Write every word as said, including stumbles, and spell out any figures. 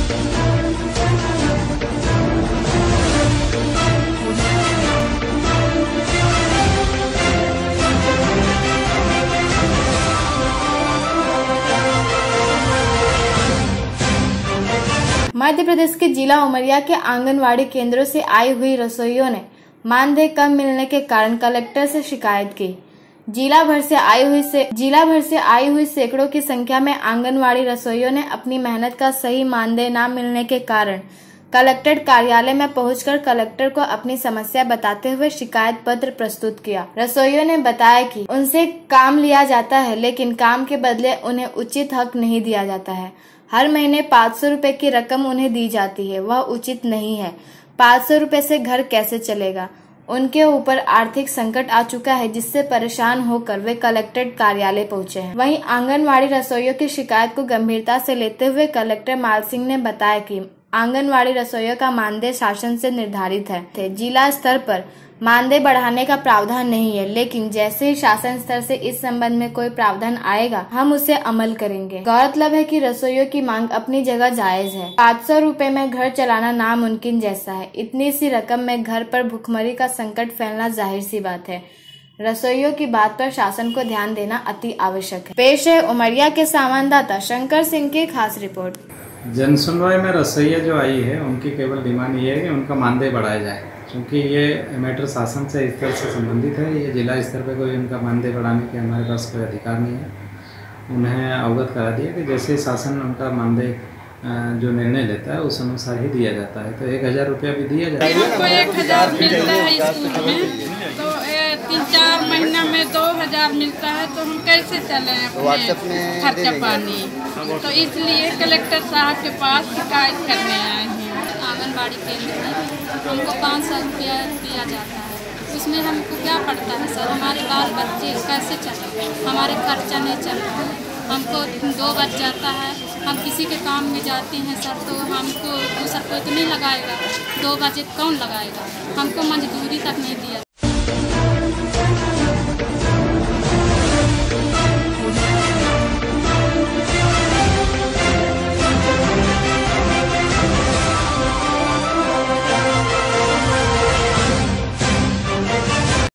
मध्य प्रदेश के जिला उमरिया के आंगनवाड़ी केंद्रों से आई हुई रसोइयों ने मानदेय कम मिलने के कारण कलेक्टर से शिकायत की। जिला भर से आई हुई से जिला भर से आई हुई सैकड़ों की संख्या में आंगनवाड़ी रसोइयों ने अपनी मेहनत का सही मानदेय न मिलने के कारण कलेक्ट्रेट कार्यालय में पहुंचकर कलेक्टर को अपनी समस्या बताते हुए शिकायत पत्र प्रस्तुत किया। रसोइयों ने बताया कि उनसे काम लिया जाता है, लेकिन काम के बदले उन्हें उचित हक नहीं दिया जाता है। हर महीने पाँच सौ रूपए की रकम उन्हें दी जाती है, वह उचित नहीं है। पाँच सौ रूपए से घर कैसे चलेगा? उनके ऊपर आर्थिक संकट आ चुका है, जिससे परेशान होकर वे कलेक्ट्रेट कार्यालय पहुंचे हैं। वहीं आंगनवाड़ी रसोइयों की शिकायत को गंभीरता से लेते हुए कलेक्टर माल सिंह ने बताया कि आंगनवाड़ी रसोइयों का मानदेय शासन से निर्धारित है। जिला स्तर पर मानदेय बढ़ाने का प्रावधान नहीं है, लेकिन जैसे ही शासन स्तर से इस संबंध में कोई प्रावधान आएगा, हम उसे अमल करेंगे। गौरतलब है कि रसोइयों की मांग अपनी जगह जायज है। पाँच सौ रूपए में घर चलाना नामुमकिन जैसा है। इतनी सी रकम में घर पर भुखमरी का संकट फैलना जाहिर सी बात है। रसोइयों की बात पर शासन को ध्यान देना अति आवश्यक है। पेश है उमरिया के संवाददाता शंकर सिंह की खास रिपोर्ट। जन सुनवाई में रसोइया जो आई है, उनकी केवल डिमांड ये है कि उनका मानदेय बढ़ाया जाए, क्योंकि ये मैटर शासन से इस तरह से संबंधित है। ये जिला स्तर पर कोई उनका मानदेय बढ़ाने के हमारे पास कोई अधिकार नहीं है। उन्हें अवगत करा दिया कि जैसे शासन उनका मानदेय जो निर्णय लेता है उस अनुसार ही दिया जाता है। तो एक हज़ार रुपया भी दिया जाता है। हमको एक हज़ार मिलता है स्कूल में, तो तीन चार महीना में दो हज़ार मिलता है, तो हम कैसे चलें अपने खर्चा पानी। तो इसलिए कलेक्टर साहब के पास शिकायत करने आए हैं। आंगनबाड़ी केंद्र में हमको पाँच सौ रुपया दिया जाता है, उसमें हमको क्या पड़ता है सर? हमारे बाल बच्चे कैसे चले? हमारे खर्चा नहीं चल रहा है। हमको दो बज जाता है, हम किसी के काम में जाते हैं सर, तो हमको दूसरा कोई तो नहीं लगाएगा। दो बजे कौन लगाएगा? हमको मजदूरी तक नहीं दिया।